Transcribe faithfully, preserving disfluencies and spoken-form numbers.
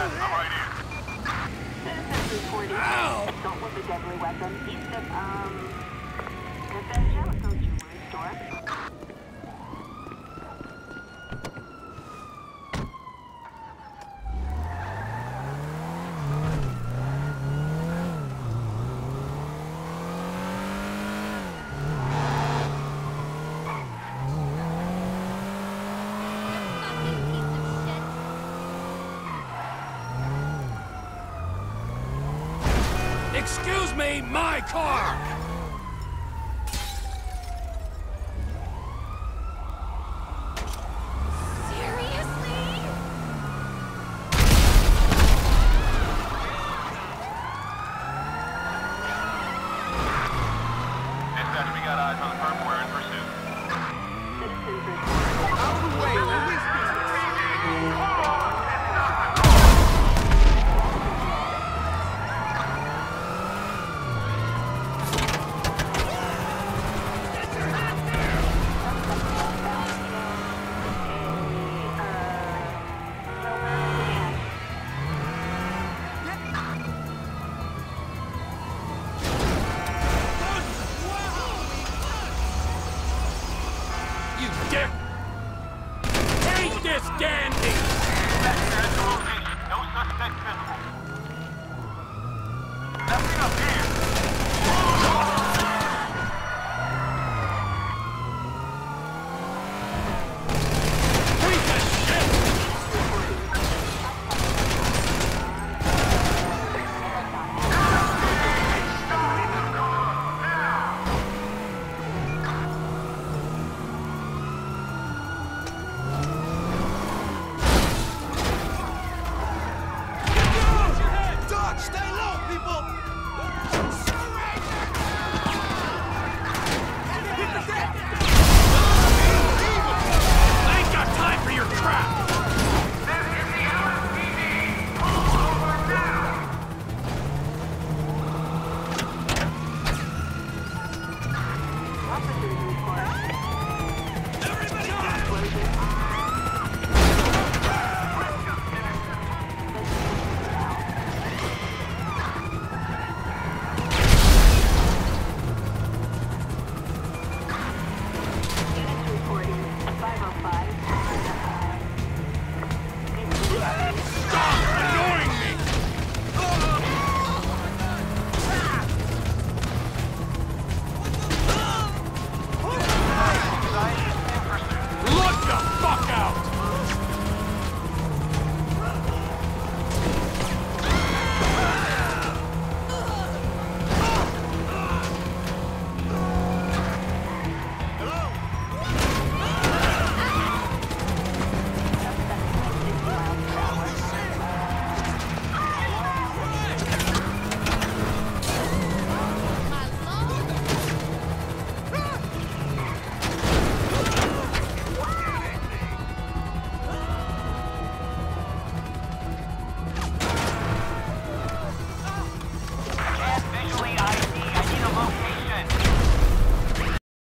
I'm right here. Citizens reporting assault with a deadly weapon east of, um, Evangelical Jewelry Store. Excuse me, my car! Dispatch, we got eyes on the purple. We're in pursuit. Citizens reporting Out of the way, release me! You dick! Take this, Dandy! Dispatch, you're at the location. No suspect visible.